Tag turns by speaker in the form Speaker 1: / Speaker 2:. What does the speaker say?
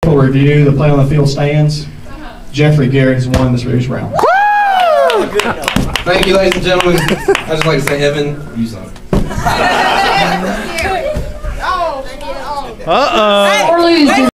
Speaker 1: Review the play on the field stands. Geoffrey Garrett has won this round.
Speaker 2: Thank you, ladies and gentlemen. I'd just like to say, Evan, you suck.
Speaker 3: Uh-oh.